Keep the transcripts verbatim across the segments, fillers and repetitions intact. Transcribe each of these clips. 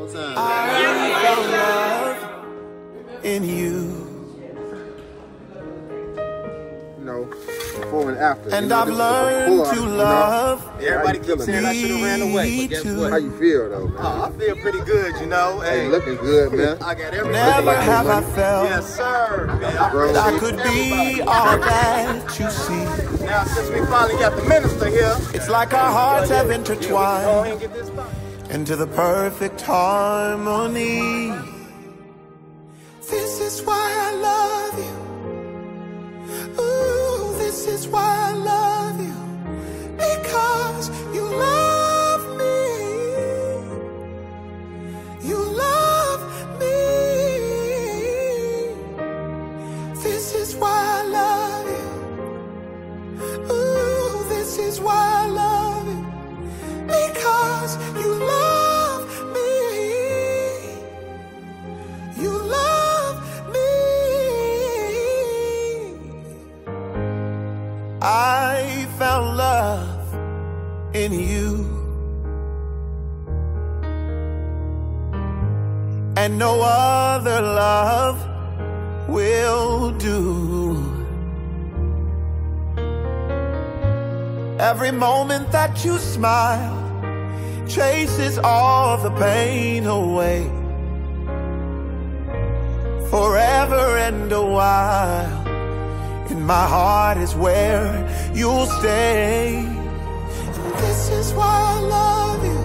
time. I found love in you. You know, before and after. And you know, I've learned before, to you know, love. Everybody keeps saying I should have ran away, but guess what? How you feel though, man? Oh, I feel pretty good, you know. Hey, Hey, looking good, man. I got everything. Never like have I money. felt Yes, sir. Man, I Bro, that I appreciate could be everybody. all that you see. Now, since we finally got the minister here, It's like our hearts have go ahead intertwined and get this started. into the perfect harmony. This is why I love you. Ooh, this is why I love you. Because you love me. You love me. This is why I love you. Ooh, this is why I love you. Because you love me. You love me. I found love in you. And no other love will do. Every moment that you smile chases all the pain away. Forever and a while, in my heart is where you'll stay. And this is why I love you.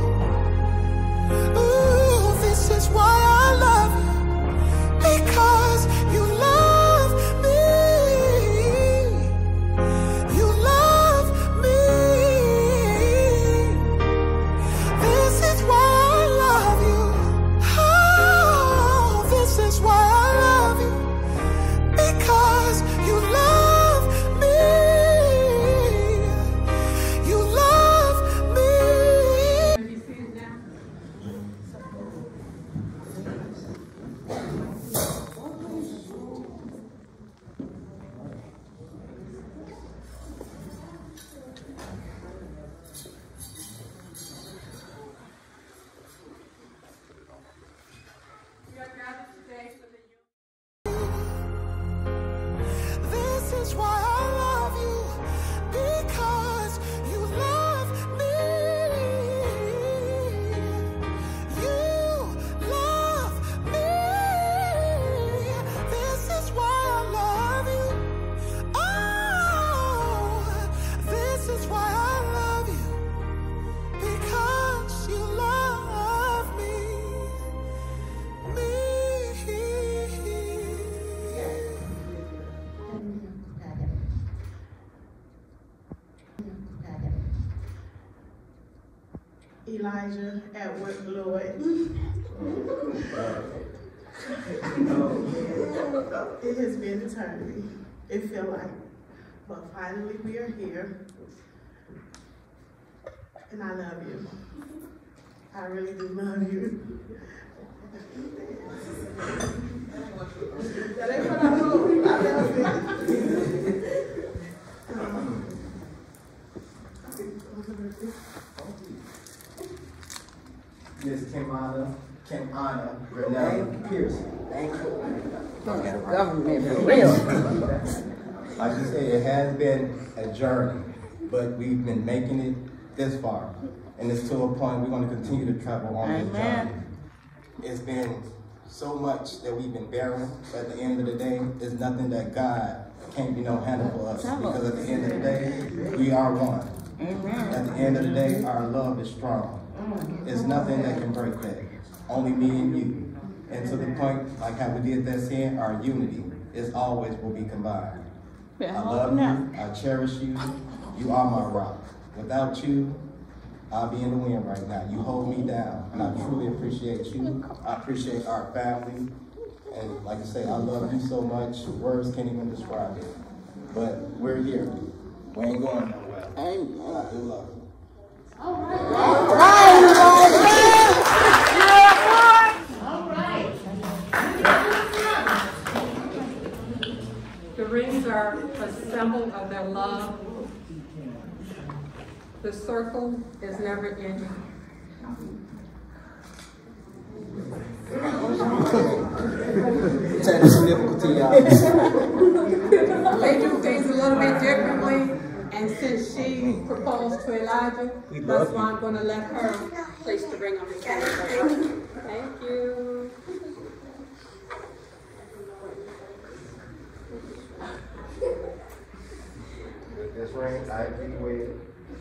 Ooh, this is why I love you. Because you love me. You love me. This is why I love you. Oh, this is why I love you. Because you love me. You love me. This is why I love you, because you love me. You love me. This is why I love you. Oh, this is why I love you, because you love me. Me. Elijah Edward Lloyd. It has been eternity, it feels like. But finally we are here. And I love you. I really do love you. That ain't what I do. I love it. Um, Miss Kimana, Kimana Renee Pearson. Thank you. Government for real. Like you said, it has been a journey, but we've been making it this far. And it's to a point we're going to continue to travel on this journey. It's been so much that we've been bearing, but at the end of the day, there's nothing that God can't be no handle for us. Because at the end of the day, we are one. Amen. At the end of the day, our love is strong. There's nothing that can break that. Only me and you. And to the point, like how we did that saying, our unity is always will be combined. I love you. I cherish you. You are my rock. Without you, I'll be in the wind right now. You hold me down. And I truly appreciate you. I appreciate our family. And like I say, I love you so much. Words can't even describe it. But we're here. We ain't going nowhere. Amen. I do love you. All right. The rings are a symbol of their love. The circle is never ending. technical difficulty, y'all. They do things a little bit differently, and since she proposed to Elijah, that's why I'm going to let her place the ring on his finger. Thank you. This ring, I be with.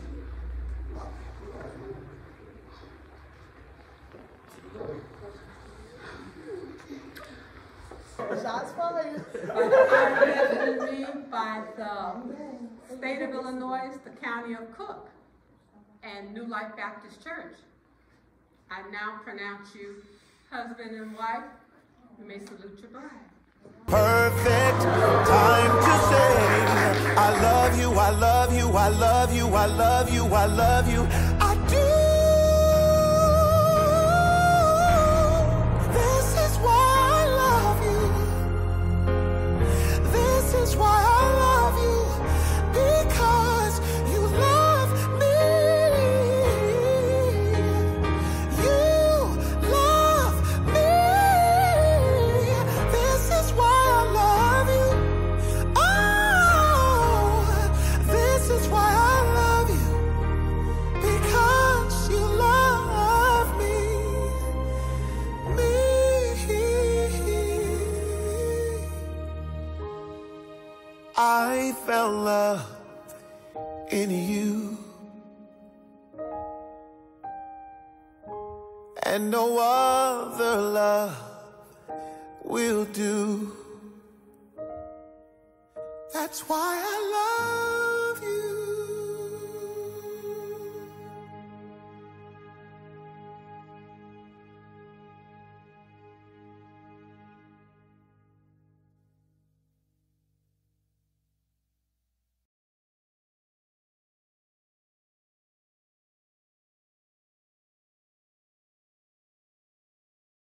Shots fired. Given me by the state of Illinois, the county of Cook, and New Life Baptist Church. I now pronounce you husband and wife. You may salute your bride. Perfect time to say, I love you, I love you, I love you, I love you, I love you, I do. This is why I love you. This is why I love you. Because you love me. You love me. This is why I love you. Oh, this is why I love you. Because you love me. Me. I found love in you, and no other love will do. That's why I love